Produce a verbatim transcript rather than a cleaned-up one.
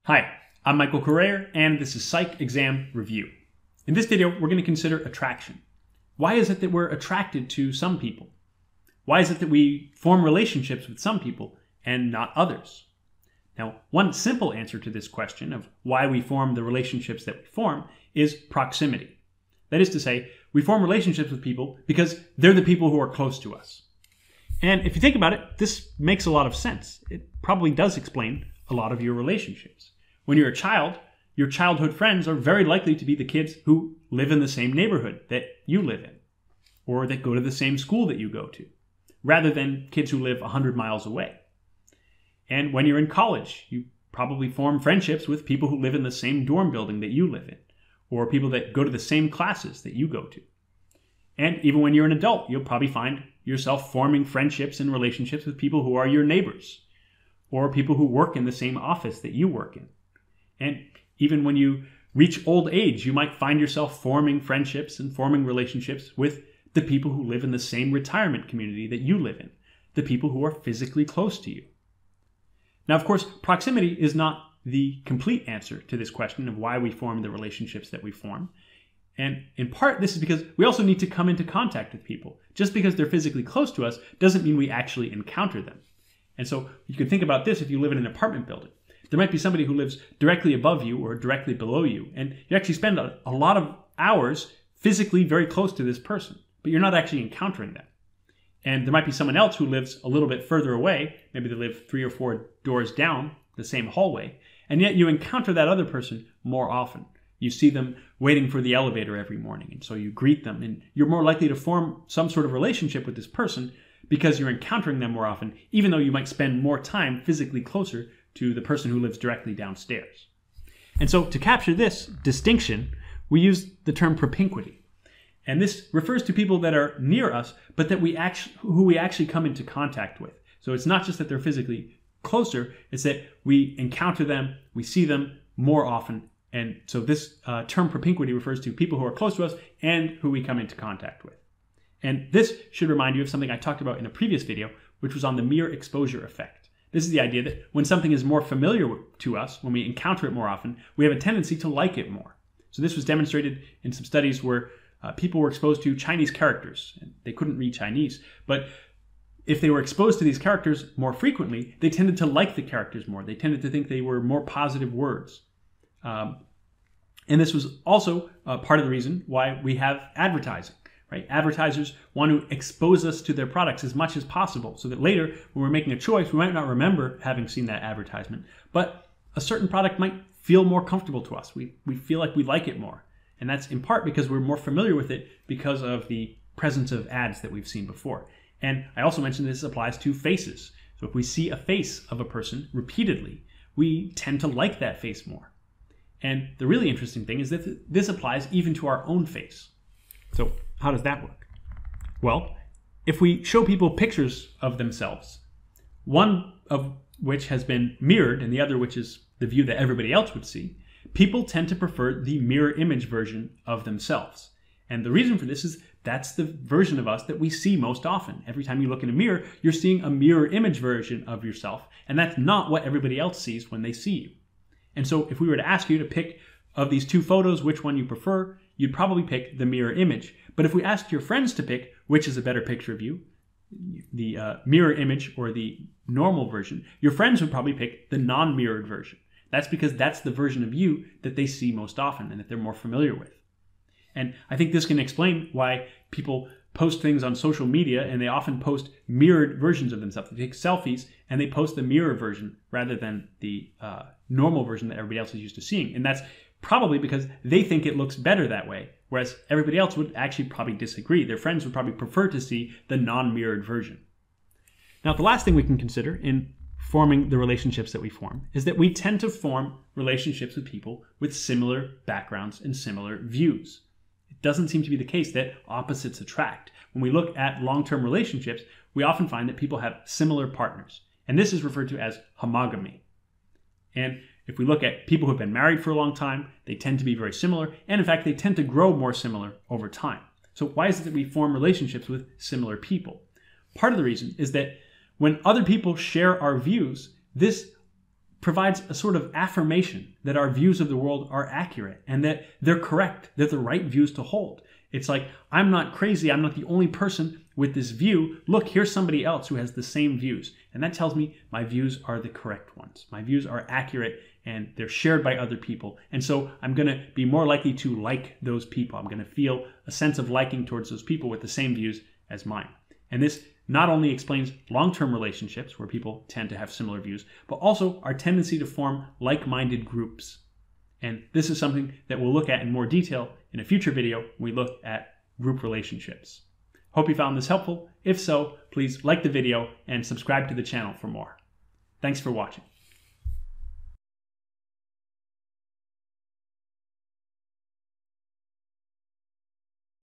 Hi, I'm Michael Correa, and this is Psych Exam Review. In this video, we're going to consider attraction. Why is it that we're attracted to some people? Why is it that we form relationships with some people and not others? Now, one simple answer to this question of why we form the relationships that we form is proximity. That is to say, we form relationships with people because they're the people who are close to us. And if you think about it, this makes a lot of sense. It probably does explain a lot of your relationships. When you're a child, your childhood friends are very likely to be the kids who live in the same neighborhood that you live in, or that go to the same school that you go to, rather than kids who live one hundred miles away. And when you're in college, you probably form friendships with people who live in the same dorm building that you live in, or people that go to the same classes that you go to. And even when you're an adult, you'll probably find yourself forming friendships and relationships with people who are your neighbors, or people who work in the same office that you work in. And even when you reach old age, you might find yourself forming friendships and forming relationships with the people who live in the same retirement community that you live in, the people who are physically close to you. Now, of course, proximity is not the complete answer to this question of why we form the relationships that we form. And in part, this is because we also need to come into contact with people. Just because they're physically close to us doesn't mean we actually encounter them. And so you can think about this if you live in an apartment building. There might be somebody who lives directly above you or directly below you, and you actually spend a, a lot of hours physically very close to this person, but you're not actually encountering them. And there might be someone else who lives a little bit further away, maybe they live three or four doors down the same hallway, and yet you encounter that other person more often. You see them waiting for the elevator every morning, and so you greet them, and you're more likely to form some sort of relationship with this person because you're encountering them more often, even though you might spend more time physically closer to the person who lives directly downstairs. And so to capture this distinction, we use the term propinquity. And this refers to people that are near us, but that we actually, who we actually come into contact with. So it's not just that they're physically closer, it's that we encounter them, we see them more often. And so this uh, term propinquity refers to people who are close to us and who we come into contact with. And this should remind you of something I talked about in a previous video, which was on the mereexposure effect. This is the idea that when something is more familiar to us, when we encounter it more often, we have a tendency to like it more. So this was demonstrated in some studies where uh, people were exposed to Chinese characters. And they couldn't read Chinese, but if they were exposed to these characters more frequently, they tended to like the characters more. They tended to think they were more positive words. Um, and this was also uh, part of the reason why we have advertising. Right? Advertisers want to expose us to their products as much as possible so that later when we're making a choice, we might not remember having seen that advertisement, but a certain product might feel more comfortable to us. We, we feel like we like it more. And that's in part because we're more familiar with it because of the presence of ads that we've seen before. And I also mentioned this applies to faces. So if we see a face of a person repeatedly, we tend to like that face more. And the really interesting thing is that this applies even to our own face. So how does that work? Well, if we show people pictures of themselves, one of which has been mirrored and the other which is the view that everybody else would see, people tend to prefer the mirror image version of themselves. And the reason for this is that's the version of us that we see most often. Every time you look in a mirror, you're seeing a mirror image version of yourself, and that's not what everybody else sees when they see you. And so if we were to ask you to pick of these two photos which one you prefer, you'd probably pick the mirror image. But if we asked your friends to pick which is a better picture of you, the uh, mirror image or the normal version, your friends would probably pick the non-mirrored version. That's because that's the version of you that they see most often and that they're more familiar with. And I think this can explain why people post things on social media and they often post mirrored versions of themselves. They take selfies and they post the mirror version rather than the uh, normal version that everybody else is used to seeing. And that's probably because they think it looks better that way, whereas everybody else would actually probably disagree. Their friends would probably prefer to see the non-mirrored version. Now, the last thing we can consider in forming the relationships that we form is that we tend to form relationships with people with similar backgrounds and similar views. It doesn't seem to be the case that opposites attract. When we look at long-term relationships, we often find that people have similar partners, and this is referred to as homogamy. And if we look at people who have been married for a long time, they tend to be very similar, and in fact, they tend to grow more similar over time. So why is it that we form relationships with similar people? Part of the reason is that when other people share our views, this provides a sort of affirmation that our views of the world are accurate and that they're correct, they're the right views to hold. It's like, I'm not crazy, I'm not the only person with this view. Look, here's somebody else who has the same views. And that tells me my views are the correct ones. My views are accurate and they're shared by other people. And so I'm going to be more likely to like those people. I'm going to feel a sense of liking towards those people with the same views as mine. And this not only explains long-term relationships where people tend to have similar views, but also our tendency to form like-minded groups. And this is something that we'll look at in more detail in a future video when we look at group relationships. Hope you found this helpful. If so, please like the video and subscribe to the channel for more. Thanks for watching.